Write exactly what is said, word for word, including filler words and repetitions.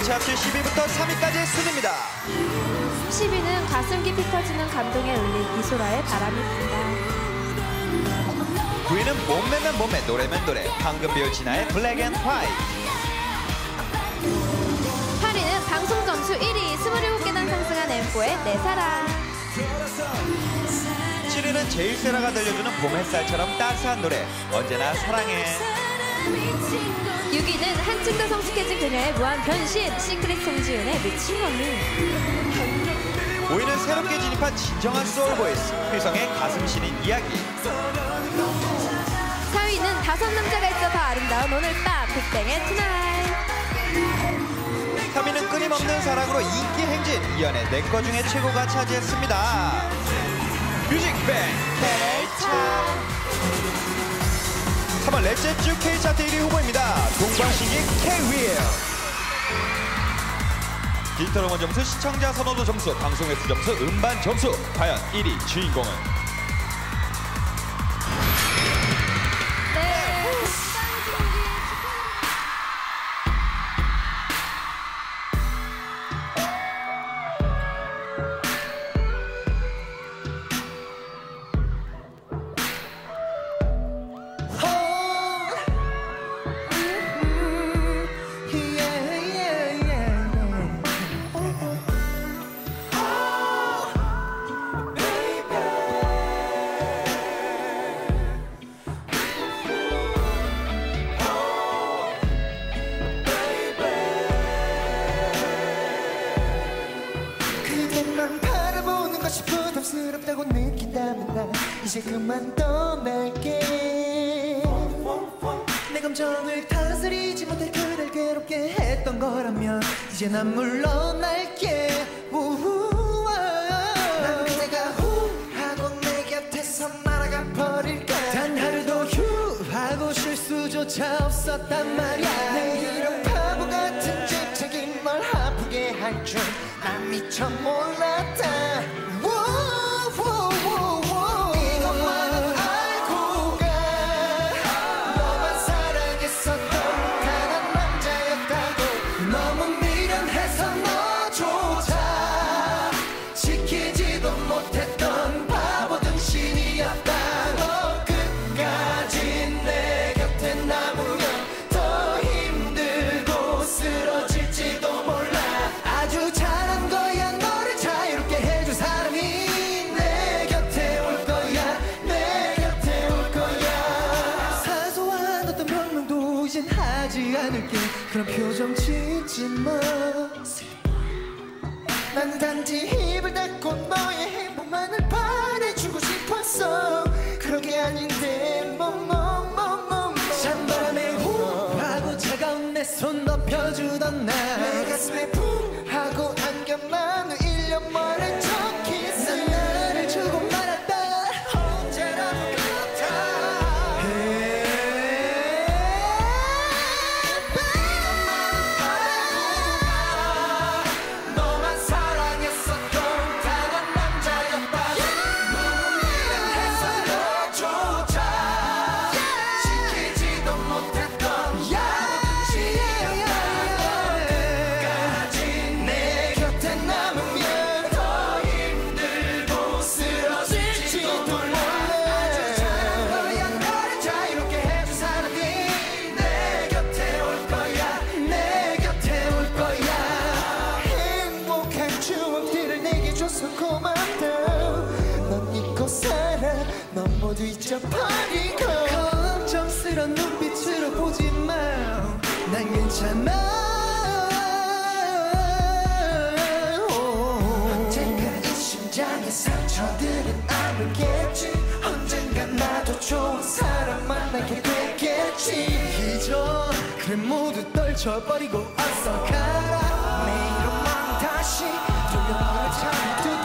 차트 십 위부터 삼 위까지 순입니다. 십 위는 가슴 깊이 터지는 감동에 울린 이소라의 바람이 분다. 구 위는 몸매면 몸매, 노래면 노래, 황금비율 진아의 블랙 앤 화이트. 팔 위는 방송 점수 일 위, 이십칠 계단 상승한 엠포의 내 사랑. 칠 위는 제일세라가 들려주는 봄 햇살처럼 따스한 노래, 언제나 사랑해. 육 위는 한층 더 성숙해진 그녀의 무한 변신, 시크릿 송지윤의 미친 언니. 오 위는 새롭게 진입한 진정한 소울 보이스, 휘성의 가슴 시린 이야기. 사 위는 다섯 남자가 있어 더 아름다운 오늘 밤, 빅뱅의 투나잇. 삼 위는 끊임없는 사랑으로 인기 행진, 이연의 내 거 중에 최고가 차지했습니다. 뮤직뱅 K차트. 삼 월 넷째 주 K차트 일 위 후보입니다. 동방신기 K-Will. 디지털 음원 점수, 시청자 선호도 점수, 방송 횟수 점수, 음반 점수. 과연 일 위 주인공은? 부담스럽다고 느낀다면 나 이제 그만 떠날게. 내 감정을 다스리지 못해 그댈 괴롭게 했던 거라면 이제 난 물러날게. 난 그대가 후 하고 내 곁에서 날아가 버릴까. 단 하루도 휴 하고 쉴 수조차 없었단 말이야. 내 이런 바보 같은 집착이 널 아프게 할 줄 난 미처 몰랐다. 이것만은 알고 가. 너만 사랑했었던 단 한 남자였다고. 너무 미련해서 너조차 지키지도 못했던 바보 등신이었다고. 끝까지 내 곁에 남으면 더 힘들고 쓰러질지도 몰라. 아주 잘한 거야. 너를 자유롭게 해줄 사람이 내 곁에 올 거야. 내 곁에 올 거야. 사소한 어떤 변명도 이젠 하지 않을게. 그런 표정 짓지 마. 난 단지 입을 닫고 너의 행복만을 바래주고 싶었어. 그런 게 아닌데 뭐뭐뭐뭐. 찬바람에 후 하고 차가운 내 손 덮여주던 날, 내 가슴에 푹 하고 안겨만 일 년 만에 첫 키스. 난 나를 주고 말았다. 언제라도 같아. 너만 사랑했었던 단 한 남자였다. 너무 미련해서 너조차 지키지도 못했던 끝까지 내 곁에 남으면 더 힘들고 쓰러질지도 몰라. 아주 잘한 거야. 너를 자유롭게 해준 사람이 내 곁에 올 거야. 내 곁에 올 거야. 행복한 추억들을 내게 줘서 고맙다. 넌 잊고 살아. 넌 모두 잊어버리고. 걱정스런 눈빛으로 보지 마. 난 괜찮아. 언젠가 이 심장의 상처들은 아물겠지. 언젠가 나도 좋은 사람 만나게 되겠지. 잊어 그래 모두 떨쳐버리고 어서 가라. 내 이름만 다시 돌려보내. 참